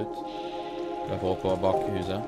ut. Derfor oppover bak huset.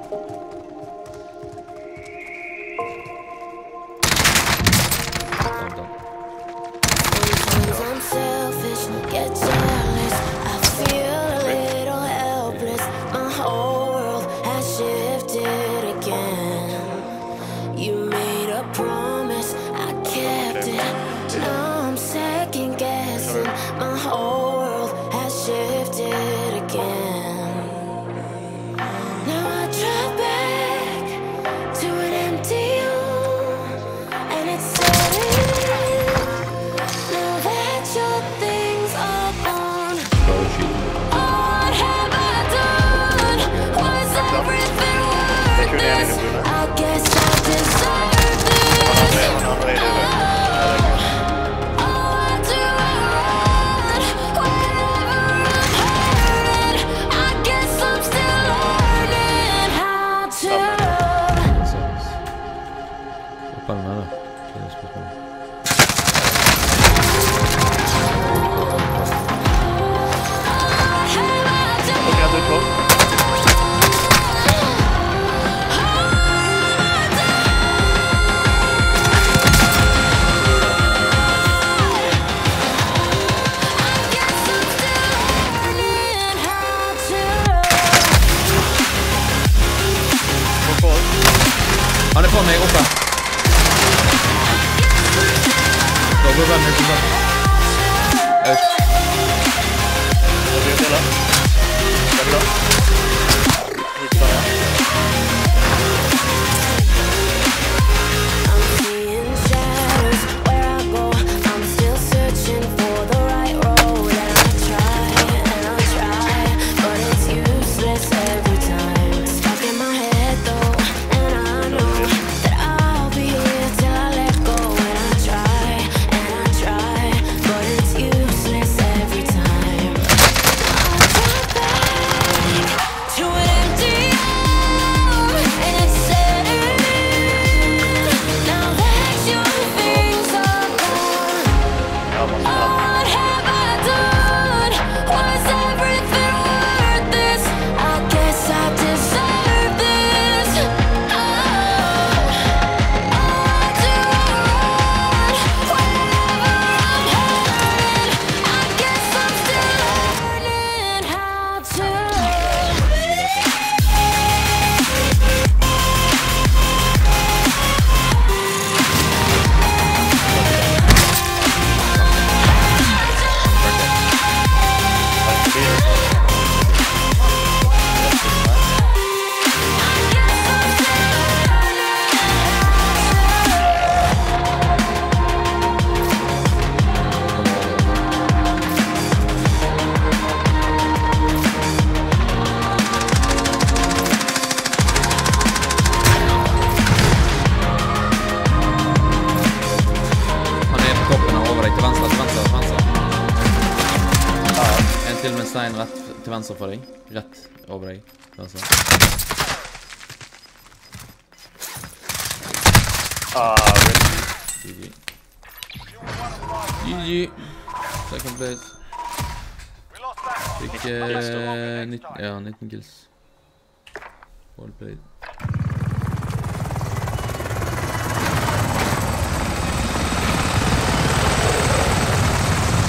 I'm selfish, get jealous. I feel a little helpless. My whole world has shifted again. You made a promise, I kept it. Now I'm second guessing. My whole world has shifted again. Now I drive back to an empty room, and it's setting in. Now that your things are gone, what have I done? Was everything worth this? I guess I deserve this. I do right whenever I'm hurting. I guess I'm still learning how to love. Hoppa den her da. Det er spørsmål. Han er på meg oppe. Da går den helt oppe. Ut. Hva blir det da? Det er bra. Hit da, ja. I'm seeing shadows where I go. I'm still searching for the right road. And I try, but it's useless every time. Stuck in my head though, and I know that I'll be here till I let go. And I try, but it's useless every time. I drive back to an empty room, and it's setting in. Now that your things are gone, what have I done? Was everything worth this? I guess I deserve this. I do right whenever I'm hurting. I guess I'm still learning how to love. Han er på toppen og over deg til venstre, til venstre, til venstre. En til med en stein rett til venstre for deg. Rett over deg, til venstre. Really? GG. GG. Second place. Fikk 19 kills. Well played.